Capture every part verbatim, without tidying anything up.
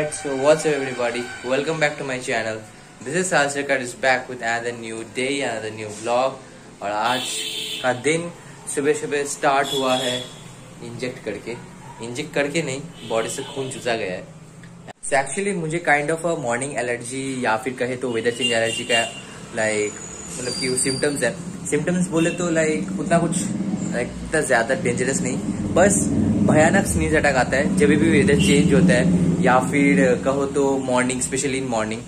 Alright, so what's up everybody? Welcome back to my channel. This is Salsakar is back with another new day, another new vlog. और आज का दिन सुबह सुबह start हुआ है इंजेक्ट करके इंजेक्ट करके नहीं, बॉडी से खून चूसा गया है. so एक्चुअली मुझे kind of a morning allergy या फिर कहे तो वेदर चेंज एलर्जी का लाइक मतलब कि सिम्टम्स है. सिम्टम्स बोले तो लाइक उतना कुछ लाइक इतना ज्यादा डेंजरस नहीं, बस भयानक स्नीज अटैक आता है जब भी वेदर चेंज होता है या फिर कहो तो मॉर्निंग, स्पेशली इन मॉर्निंग.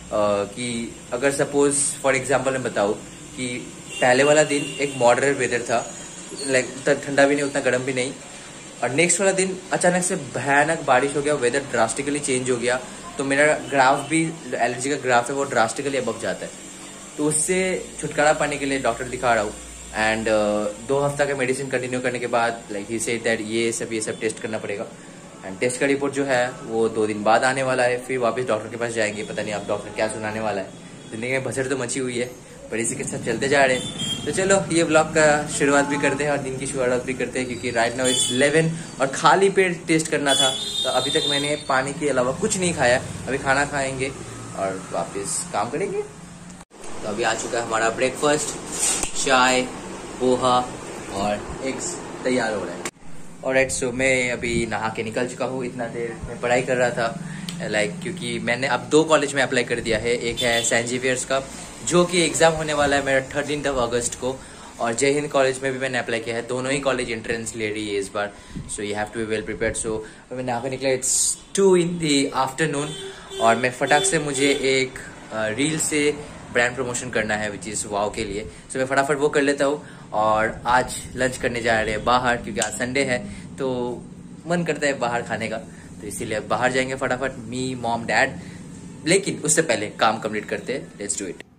कि अगर सपोज फॉर एग्जांपल मैं बताऊँ कि पहले वाला दिन एक मॉडरेट वेदर था, लाइक उतना ठंडा भी नहीं उतना गर्म भी नहीं, और नेक्स्ट वाला दिन अचानक से भयानक बारिश हो गया, वेदर ड्रास्टिकली चेंज हो गया, तो मेरा ग्राफ भी एलर्जी का ग्राफ है वो ड्रास्टिकली अबव जाता है. तो उससे छुटकारा पाने के लिए डॉक्टर दिखा रहा हूँ. एंड uh, दो हफ्ता का मेडिसिन कंटिन्यू करने के बाद लाइक ही सेड दैट ये सब ये सब टेस्ट करना पड़ेगा. एंड टेस्ट का रिपोर्ट जो है वो दो दिन बाद आने वाला है. फिर वापस डॉक्टर के पास जाएंगे, पता नहीं आप डॉक्टर क्या सुनाने वाला है. जिंदगी में भसड़ तो मची हुई है, पर इसी के साथ चलते जा रहे हैं. तो चलो ये ब्लॉग का शुरुआत भी करते हैं और दिन की शुरुआत भी करते हैं, क्योंकि राइट नाउ इट्स इलेवन और खाली पेट टेस्ट करना था. तो अभी तक मैंने पानी के अलावा कुछ नहीं खाया. अभी खाना खाएंगे और वापस काम करेंगे. तो अभी आ चुका है हमारा ब्रेकफास्ट, चाय, पोहा और एग्स तैयार हो रहा है. ऑलराइट, सो मैं अभी नहा के निकल चुका हूँ. इतना देर मैं पढ़ाई कर रहा था लाइक like, क्योंकि मैंने अब दो कॉलेज में अप्लाई कर दिया है. एक है सेंट जेवियर्स का जो कि एग्जाम होने वाला है मेरा थर्टीन ऑफ अगस्त को, और जय हिंद कॉलेज में भी मैंने अप्लाई किया है. दोनों ही कॉलेज एंट्रेंस ले रही है इस बार, so you have to be well prepared. So मैं नहा के निकला, it's too in the afternoon, और मैं फटाक से मुझे एक रील uh, से ब्रांड प्रमोशन करना है विच इज़ वाव के लिए. सो so, मैं फटाफट वो कर लेता हूँ. और आज लंच करने जा रहे हैं बाहर, क्योंकि आज संडे है तो मन करता है बाहर खाने का, तो इसीलिए बाहर जाएंगे फटाफट, मी, मॉम, डैड. लेकिन उससे पहले काम कंप्लीट करते हैं. Let's do it.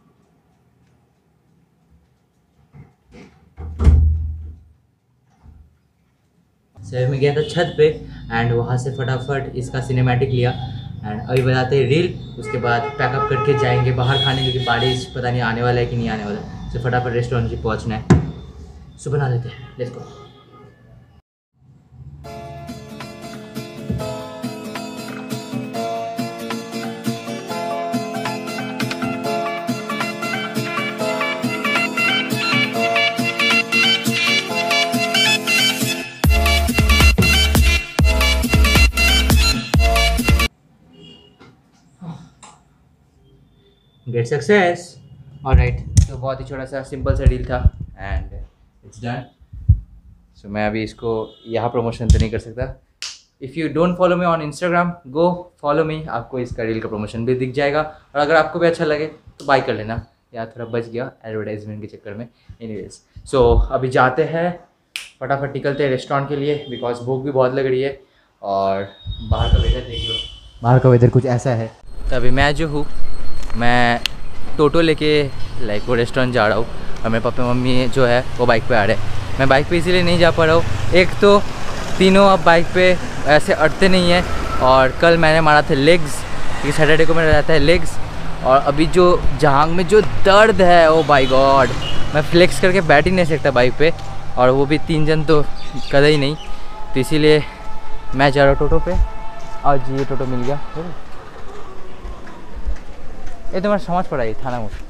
सर मैं गया था छत पे एंड वहाँ से फटाफट इसका सिनेमैटिक लिया एंड अभी बनाते हैं रील. उसके बाद पैकअप करके जाएंगे बाहर खाने, क्योंकि बारिश पता नहीं आने वाला है कि नहीं आने वाला है. तो फटाफट रेस्टोरेंट से पहुंचना है. सो बना लेते हैं, let's go. Get success. Alright, तो बहुत ही छोटा सा सिंपल सा डील था एंड इट्स डन. सो मैं अभी इसको यहाँ प्रमोशन तो नहीं कर सकता. If you don't follow me on Instagram, go follow me, आपको इसका रील का प्रमोशन भी दिख जाएगा. और अगर आपको भी अच्छा लगे तो बाय कर लेना. यार थोड़ा बच गया एडवर्टाइजमेंट के चक्कर में. एनीवेज, सो अभी जाते हैं फटाफट निकलते हैं रेस्टोरेंट के लिए, बिकॉज भूख भी बहुत लग रही है. और बाहर का वेदर देख लो, बाहर का वेदर कुछ ऐसा है. तो अभी मैं जो हूँ मैं टोटो लेके लाइक वो रेस्टोरेंट जा रहा हूँ, और मेरे पापा मम्मी जो है वो बाइक पे आ रहे हैं. मैं बाइक पे इसीलिए नहीं जा पा रहा हूँ, एक तो तीनों अब बाइक पे ऐसे अटते नहीं हैं, और कल मैंने मारा था लेग्स, क्योंकि सैटरडे को मेरा रहता है लेग्स. और अभी जो जहांग में जो दर्द है, ओ बाय गॉड, मैं फ्लेक्स करके बैठ ही नहीं सकता बाइक पे, और वो भी तीन जन तो कदा ही नहीं. तो इसीलिए मैं जा रहा हूँ टोटो पे. और जी ये टोटो मिल गया. ये तुम्हारा समझ पड़ा है थाना मोड़.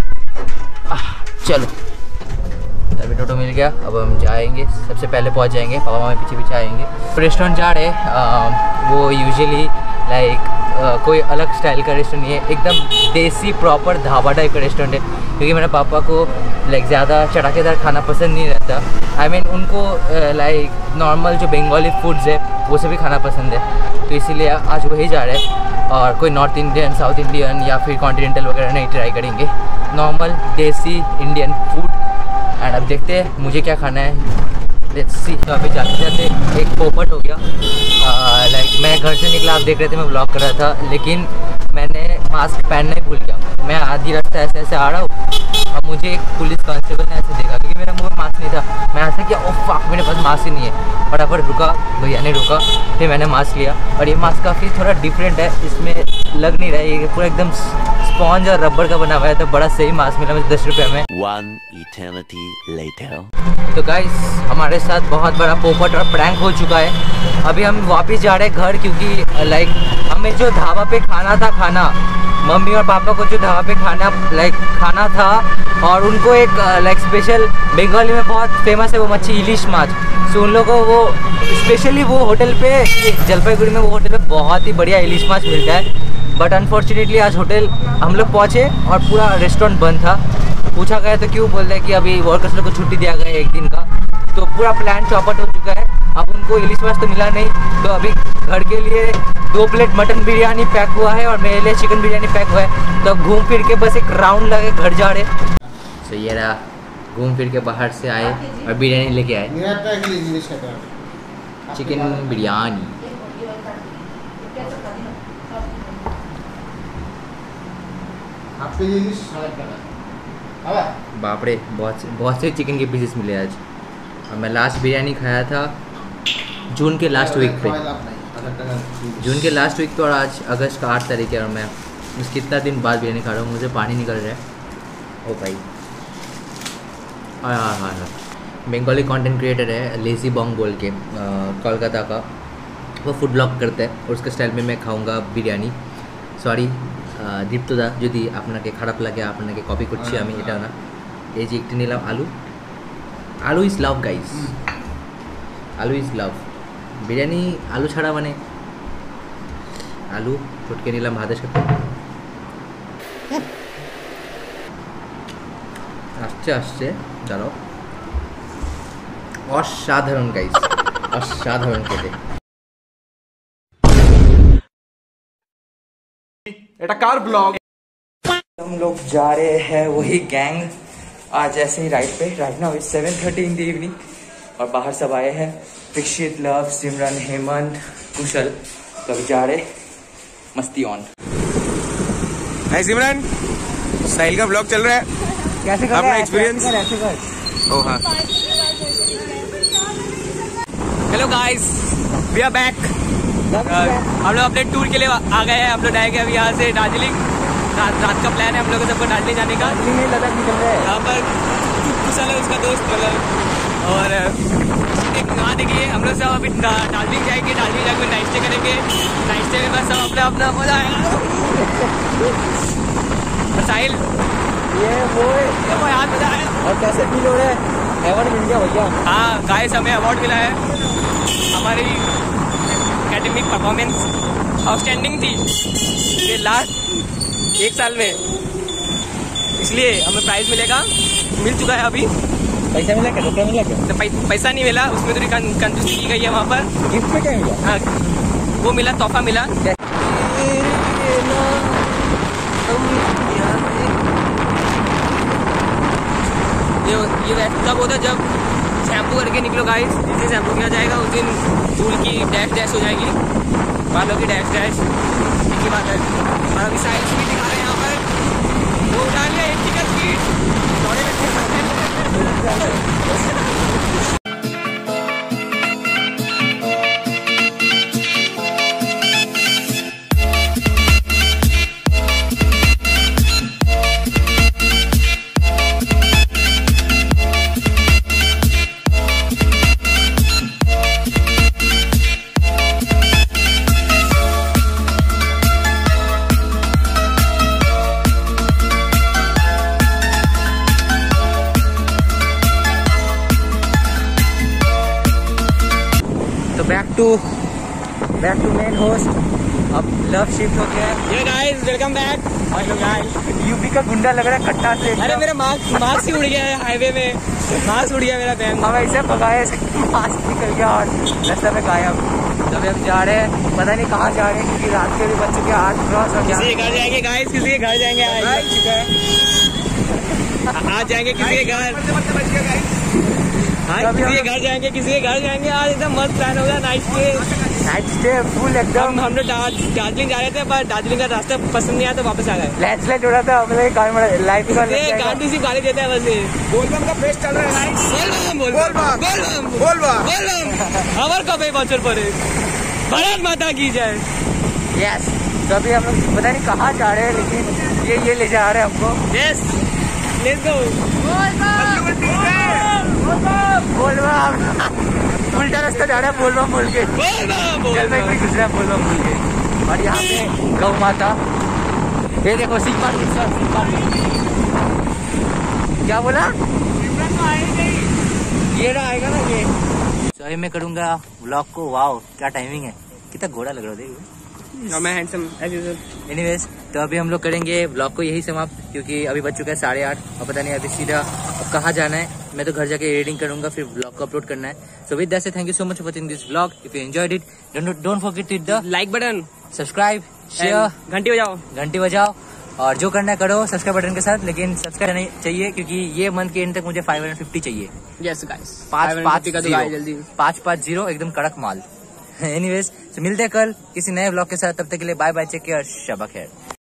चलो तभी टोटो मिल गया. अब हम जाएंगे, सबसे पहले पहुंच जाएंगे, पापा मम्मी पीछे पीछे आएंगे. रेस्टोरेंट जा रहे हैं, वो यूजुअली लाइक कोई अलग स्टाइल का रेस्टोरेंट नहीं है, एकदम देसी प्रॉपर ढाबा टाइप का रेस्टोरेंट है. क्योंकि मेरे पापा को लाइक ज़्यादा चटाकेदार खाना पसंद नहीं रहता. आई I मीन mean, उनको लाइक नॉर्मल जो बंगाली फूड्स है वो सभी खाना पसंद है. तो इसीलिए आज वही जा रहे हैं, और कोई नॉर्थ इंडियन, साउथ इंडियन या फिर कॉन्टिनेंटल वगैरह नहीं ट्राई करेंगे, नॉर्मल देसी इंडियन फूड. एंड अब देखते हैं मुझे क्या खाना है, लेट्स सी. तो अभी जाते जाते एक पोपट हो गया. लाइक मैं घर से निकला, आप देख रहे थे मैं व्लॉग कर रहा था, लेकिन मैंने मास्क पहनना ही भूल गया. मैं आधी रास्ता ऐसे ऐसे आ रहा हूँ, और मुझे एक पुलिस कांस्टेबल ने ऐसे देखा, क्योंकि मेरा मुँह में मास्क नहीं था. मैं ऐसे किया, ओह फक मेरे पास मास्क ही नहीं है. फटाफट रुका, भैया ने रुका, फिर मैंने मास्क लिया. और ये मास्क काफ़ी थोड़ा डिफरेंट है, इसमें लग नहीं रहा है, ये पूरा एकदम स्पॉन्ज और रबर का बना हुआ है, तो बड़ा सही मास्क मिला मुझे दस रुपये में। One eternity later. तो गाइस हमारे साथ बहुत बड़ा पोपट और प्रैंक हो चुका है। अभी हम वापस जा रहे हैं घर, क्योंकि लाइक हमें जो ढाबा पे खाना था खाना मम्मी और पापा को जो ढाबा पे खाना लाइक खाना था, और उनको एक लाइक स्पेशल बंगाली में बहुत फेमस है वो मच्छी इलिश माछ। सो उन लोगों को वो स्पेशली वो होटल पे जलपाईगुड़ी में वो होटल पे बहुत ही बढ़िया इलिश माछ मिलता है। बट अनफॉर्चुनेटली आज होटल हम लोग पहुँचे और पूरा रेस्टोरेंट बंद था। पूछा गया तो क्यों, बोल रहे हैं कि अभी वर्कर्स लोग को छुट्टी दिया गया है एक दिन का, तो पूरा प्लान चौपट हो चुका है। अब उनको इलिश माछ तो मिला नहीं, तो अभी घर के लिए दो प्लेट मटन बिरयानी पैक हुआ है और मेरे लिए चिकन बिरयानी पैक हुआ है। तो घूम फिर के बस एक राउंड लगे घर जा रहे। तो ये रहा, घूम फिर के बाहर से आए और बिरयानी लेके आए, चिकन बिरयानी। बाप रे, बहुत बहुत से चिकन के पीसेस मिले आज। और मैं लास्ट बिरयानी खाया था जून के लास्ट वीक पे, जून के लास्ट वीक पे, और आज अगस्त का आठ तारीख है और मैं उस कितना दिन बाद बिरयानी खा रहा हूँ। मुझे पानी निकल रहा है। ओ भाई, हाँ हाँ हाँ हाँ बंगाली कंटेंट क्रिएटर है लेजी बॉन्ग बोल के, कोलकाता का। वो फूड ब्लॉग करता है और उसके स्टाइल में मैं खाऊंगा बिरयानी। सॉरी দীপ্তদা, যদি আপনাকে খারাপ লাগে আপনাকে কপি করছি আমি, এটা না। এই যে একটু নিলাম আলু, aloo is love guys, aloo is love. Biryani আলু ছাড়া মানে আলু চটকে নিলাম ভাতের সাথে। আসছে আসছে দাঁড়াও, অসাধারণ গাইস, অসাধারণ খেতে। এটা কার ব্লগ? हम लोग जा रहे हैं वही गैंग आज ऐसे ही राइड पे। Right now it's seven thirty in the evening और बाहर सब आए हैं, दीक्षित, लव, सिमरन, हेमंत, कुशल। तो अभी जा रहे, मस्ती ऑन। हाय सिमरन, साहिल का ब्लॉग चल रहा है, कैसे कर अपना एक्सपीरियंस? ओ हाँ, hello guys, we are back. हम लोग अपने टूर के लिए आ गए हैं। हम लोग आएंगे अभी यहाँ से दार्जिलिंग। रात रात का प्लान है हम लोगों सबको दार्जिलिंग जाने का। लद्दाख निकल रहे हैं। यहाँ पर कुशल है उसका दोस्त मतलब, और एक वहाँ देखिए हम लोग सब अभी दार्जिलिंग जाएंगे। दार्जिलिंग जाकर नाइट स्टे करेंगे। नाइट स्टे में बस सब अपना अपना मजा आएगा। और साहिल ये वो देखो यार मजा आया। और कैसे फील हो रहा है? अवार्ड मिल गया भैया। हाँ गाइस, हमें अवार्ड मिला है। हमारी एकेडमिक परफॉर्मेंस आउटस्टैंडिंग थी ये लास्ट एक साल में, इसलिए हमें प्राइज मिलेगा। मिल चुका है अभी। पैसा मिला क्या? रुपया मिला क्या? तो पै, पैसा नहीं मिला, उसमें थोड़ी कंजूसी की गई है वहाँ पर। गिफ्ट में क्या मिला? हाँ, वो मिला, तोहफा मिला। ये ये तब होता जब शैम्पू करके निकलो गाइस। जिस दिन शैम्पू किया जाएगा उस दिन धूल की डैश डैश हो जाएगी, बालों की डैश डैश। एक ही बात है। और अभी साइड स्पीड दिखा रहे हैं यहाँ पर, वो उठा लिया एक ticket speed. Back to back to main host. अब लव शिफ्ट हो गया है। ये guys welcome back. Hello guys, UP का गुंडा लग रहा है खट्टा से। अरे मेरा मास्क मास्क ही उड़ गया है हाईवे में, मास्क उड़ गया मेरा बैंक। हम ऐसे भगाए, मास्क निकल गया और रास्ते में गायब। तभी हम जा रहे हैं, पता नहीं कहाँ जा रहे हैं, क्योंकि रात के भी बज चुके आठ क्रॉस हो गया। किसी के घर जाएंगे गाइस, किसी के घर जाएंगे। आज बज चुका है। आज जाएंगे किसी के घर। हाँ, किसी के घर जाएंगे, किसी के घर जाएंगे। आज एकदम मस्त प्लान होगा night stay. Night stay full एकदम। हम हम लोग दार्जिलिंग जा रहे थे, पर दार्जिलिंग का रास्ता पसंद नहीं आया तो वापस आ गए। लैंडस्लाइड हो रहा था, हम लोग कार में लाइफ का गाड़ी सी गाड़ी देता है बस। ये बोलबम का फेस्ट चल रहा है। बोलबम बोलबम बोलबम बोलबम बोलबम हमार कब बचर पड़े। भारत माता की जय। यस। तो अभी हम लोग पता नहीं कहाँ जा रहे हैं, लेकिन ये ये ले जा रहे हैं हमको। Yes let's go. बोलबम उल्टा रास्ता जा रहा है बोलबम बोल के। चल मैं कोई दूसरा बोलबम बोल के। और यहाँ पे गौ माता, ये देखो सिंह पार्क, सिंह पार्क। क्या बोला? ये ना आएगा ना ये। तो अभी मैं करूँगा व्लॉग को। वाओ क्या टाइमिंग है, कितना घोड़ा लग रहा है देखो। मैं हैंडसम एज यूजुअल। एनीवेज तो अभी हम लोग करेंगे ब्लॉग को यही समाप्त, क्योंकि अभी बज चुका है साढ़े आठ और पता नहीं अभी सीधा अब कहाँ जाना है। मैं तो घर जाके एडिटिंग करूंगा, फिर ब्लॉग को अपलोड करना है। सो विद दैट से thank you so much for watching this blog. If you enjoyed it don't don't forget to hit the like button, subscribe, share, घंटी बजाओ घंटी बजाओ और जो करना है करो सब्सक्राइब बटन के साथ। लेकिन सब्सक्राइब नहीं चाहिए क्योंकि ये मंथ के एंड तक मुझे फाइव हंड्रेड फिफ्टी चाहिए। यस गाइस पाँच पाँच का तो जीरो जल्दी। पाँच पाँच जीरो एकदम कड़क माल। एनीवेज तो मिलते हैं कल किसी नए ब्लॉग के साथ। तब तक के लिए बाय बाय, टेक केयर, शबा खैर।